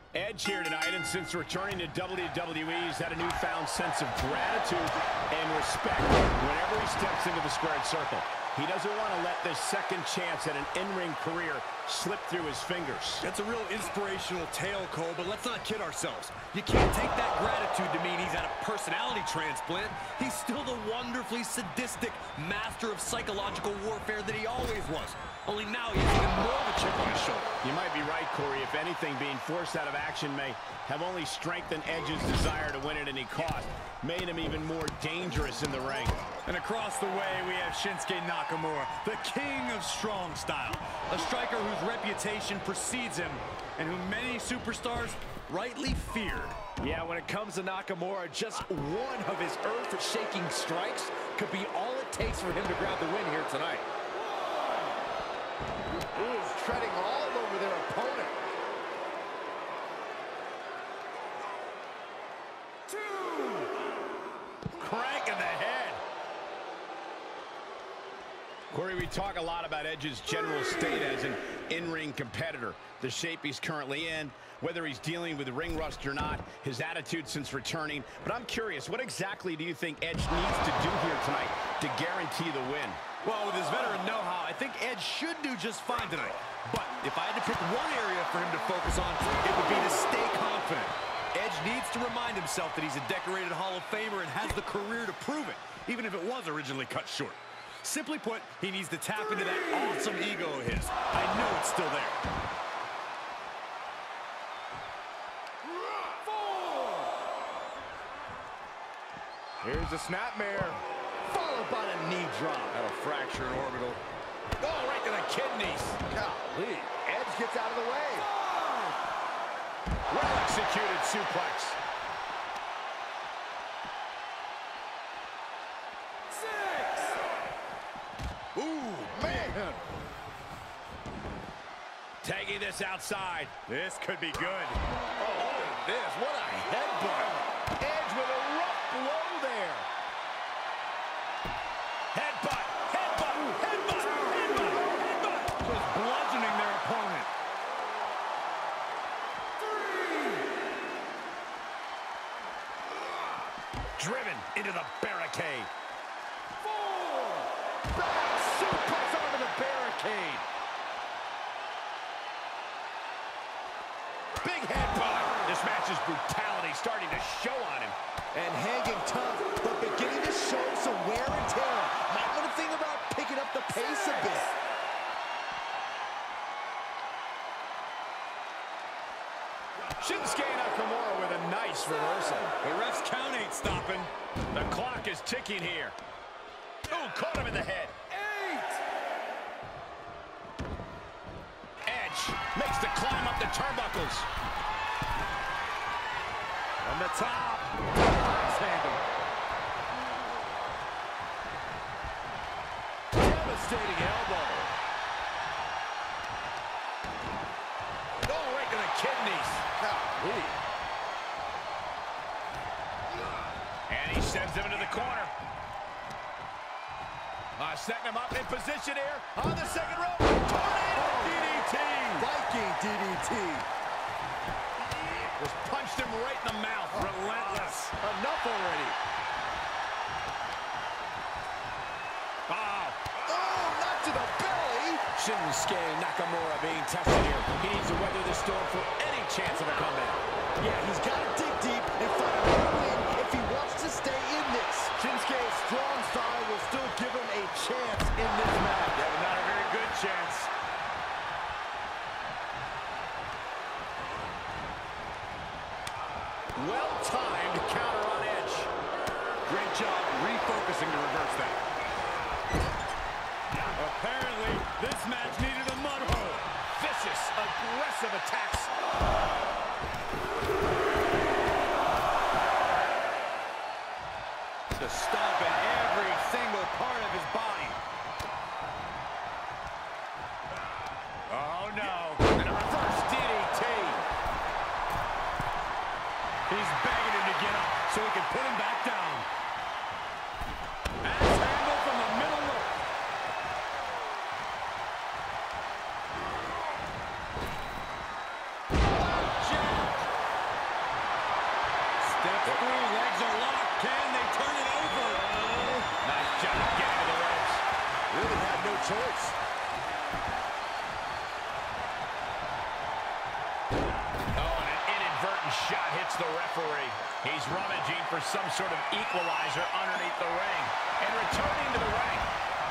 Edge here tonight, and since returning to WWE, he's had a newfound sense of gratitude and respect whenever he steps into the squared circle. He doesn't want to let this second chance at an in-ring career slip through his fingers. That's a real inspirational tale, Cole, but let's not kid ourselves. You can't take that gratitude to mean he's had a personality transplant. He's still the wonderfully sadistic master of psychological warfare that he always was. Only now he has even more of a chip on his shoulder. You might be right, Corey. If anything, being forced out of action may have only strengthened Edge's desire to win at any cost, made him even more dangerous in the ring. And across the way, we have Shinsuke Nakamura, the king of strong style. A striker whose reputation precedes him and whom many superstars rightly feared. Yeah, when it comes to Nakamura, just one of his earth-shaking strikes could be all it takes for him to grab the win here tonight. Ooh, treading all over their opponent. 2. Crank in the head. Corey, we talk a lot about Edge's general state as an in-ring competitor, the shape he's currently in, whether he's dealing with ring rust or not, his attitude since returning. But I'm curious, what exactly do you think Edge needs to do here tonight to guarantee the win? Well, with his veteran know-how, I think Edge should do just fine tonight. But if I had to pick one area for him to focus on, it would be to stay confident. Edge needs to remind himself that he's a decorated Hall of Famer and has the career to prove it, even if it was originally cut short. Simply put, he needs to tap into that awesome ego of his. I know it's still there. 4. Here's a snapmare, followed by a knee drop. That'll fracture an orbital. Oh, right to the kidneys. Golly, Edge gets out of the way. Well-executed suplex. 6. Ooh, man. Tagging this outside. This could be good. Oh, look at this. What a headbutt. Edge with a rough blow there. Headbutt, headbutt, headbutt, headbutt, headbutt. Just bludgeoning their opponent. 3. Driven into the barricade. 4. Back suplex onto the barricade. Big headbutt. This match's brutality starting to show on him. And hanging tough, but beginning to show some wear and tear. Might want to think about picking up the pace a bit. Shinsuke Nakamura with a nice reversal. The ref's count ain't stopping. The clock is ticking here. Oh, caught him in the head. 8. Edge makes the climb up the turnbuckles. From the top. Devastating elbow. Oh, right to the kidneys. Golly. And he sends him into the corner. Setting him up in position here on the second rope. Tornado DDT. Viking DDT. Just punched him right in the mouth. Relentless. Enough already. Oh, not to the belly. Shinsuke Nakamura being tested here. He needs to weather the storm for any chance of a comeback. Yeah, he's got to dig deep and find a way to win if he wants to stay in this. Shinsuke's strong style will still give him a chance in this match. Yeah, but not a very good chance. Well-timed counter on Edge. Great job refocusing to reverse that. Apparently, this match needed a mud hole. Vicious, aggressive attacks. To stomp in every single part of his body. Oh, no. And a reverse DDT. He's begging him to get up so he can put him back down. Axe handle from the middle rope. Jab shot hits the referee. He's rummaging for some sort of equalizer underneath the ring. And returning to the ring.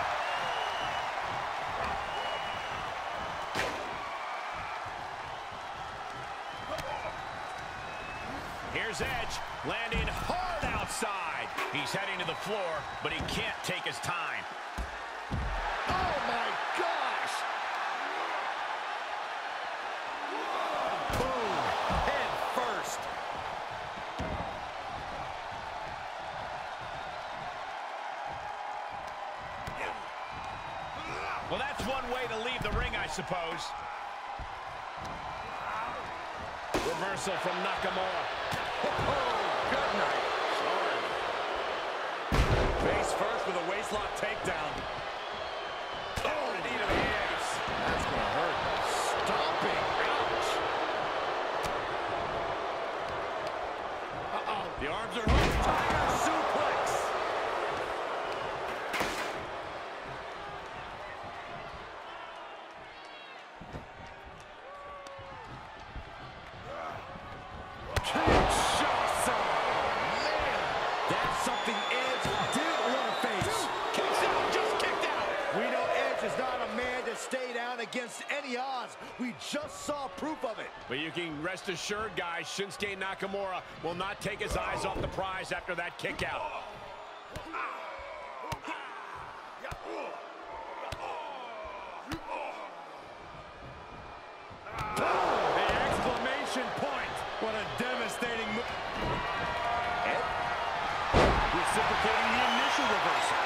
Here's Edge, landing hard outside. He's heading to the floor, but he can't take his time. Oh, my gosh! Boom! Head first. Well, that's one way to leave the ring, I suppose. Reversal from Nakamura. Oh, good night. Sorry. Face first with a waistlock takedown. Oh, the knee to the ace. That's going to hurt. Stomping. Ouch. Uh-oh. The arms are hooked. Tiger suplex. Kinshasa. Man, that's something Edge didn't want to face. Kicks out, just kicked out. We know Edge is not a man to stay down against any odds. We just saw proof of it. But you can rest assured, guys, Shinsuke Nakamura will not take his eyes off the prize after that kick out. The exclamation point. What a devastating move. Reciprocating the initial reversal.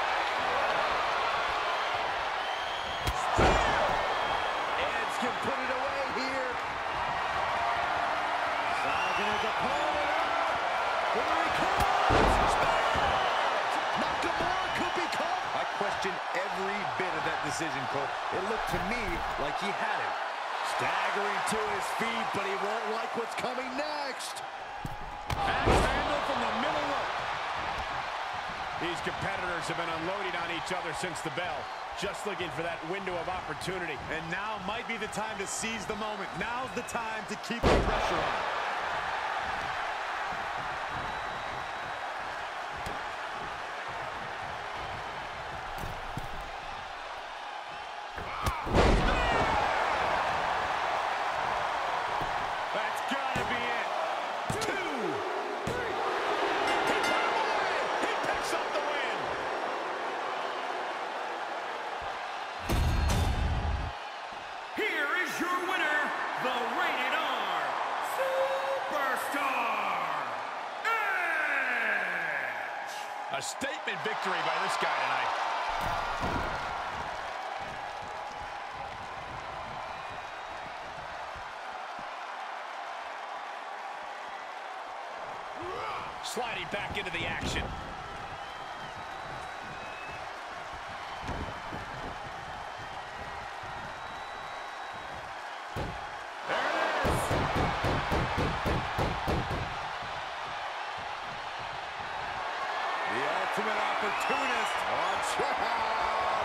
Edge can put it away here. Sizing his opponent up. Here he comes. Nakamura could be caught. I question every bit of that decision, Cole. It looked to me like he had it. Staggering to his feet, but he won't like what's coming next. Axe handle from the middle rope. These competitors have been unloading on each other since the bell, just looking for that window of opportunity. And now might be the time to seize the moment. Now's the time to keep the pressure on. That's gotta be it. 2, 3. He put him away. He picks up the win. Here is your winner, the Rated R Superstar, Edge! A statement victory by this guy tonight. Sliding back into the action. There it is. The ultimate opportunist. Watch out.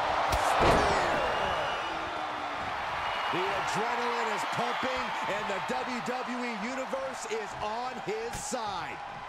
The adrenaline is pumping, and the WWE Universe is on his side.